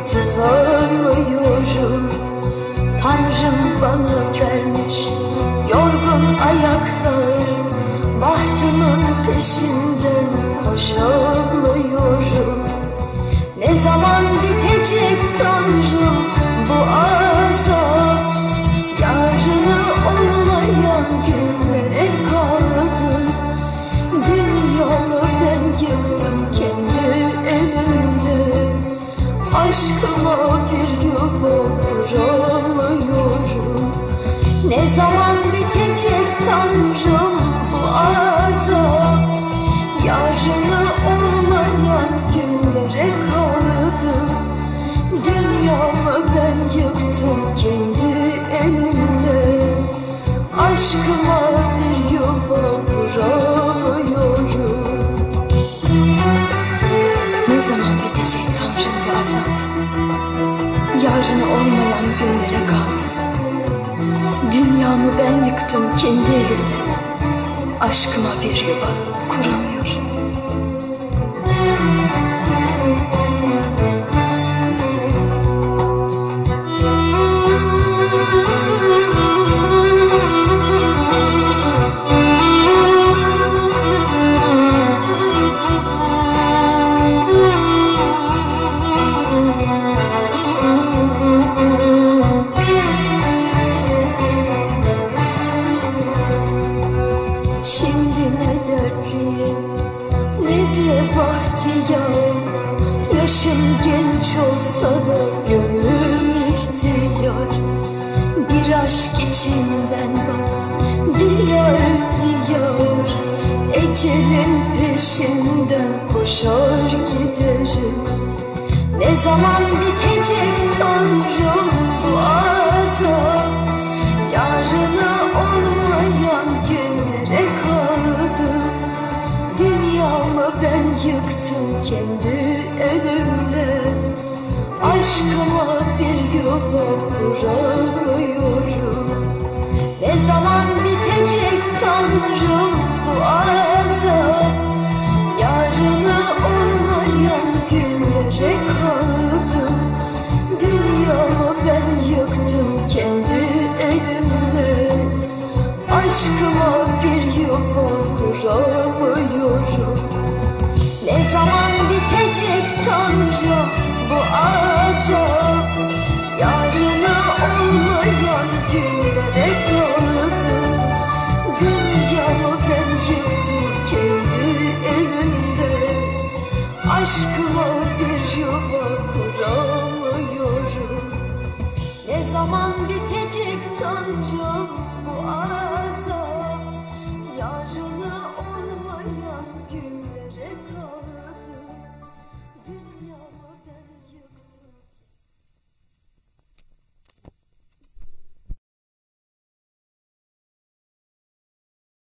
tutamıyorum. Tanrım bana vermiş yorgun ayaklar, bahtımın peşinden koşamıyorum. Ne zaman bitecek Tanrım bu azap? Yarını olmayan günlere kaldım. Dünyamı ben yıktım kendi elimde. Aşkıma bir yuva kuramıyorum. Ne zaman bitecek Tanrım bu azap? Yarını olmayan günlere kaldım. Dünyamı ben yıktım kendi elimde. Aşkıma bir yuva kuramıyorum. Ne zaman bitecek Tanrım bu azap? Yarını olmayan günlere kaldım. Dünyamı ben yıktım kendi elimle. Aşkıma bir yuva kuramıyorum. Şimdi ne dertliyim ne de bahtiyar. Yaşım genç olsa da gönlüm ihtiyar. Bir aşk içinden bak diyar diyar. Ecelin peşinden koşar giderim. Ne zaman bitecek Tanrım bu azap? Yarını olmayan günlere kaldım. Dünyamı ben yıktım kendi elimle. Aşkıma bir yuva kuramıyorum. Ne zaman bitecek Tanrım bu azap? Yarını olmayan günlere kaldım. Dünyamı ben yıktım kendi elimle. Aşkıma bir yuva kuramıyorum. Ne zaman bitecek Tanrım bu azap? Yarını olmayan günlere kaldım. Dünyamı ben yıktım kendi elimde. Aşkıma bir yuva kuramıyorum. Ne zaman bitecek Tanrım bu azap? Yarını olmayan günlere kaldım.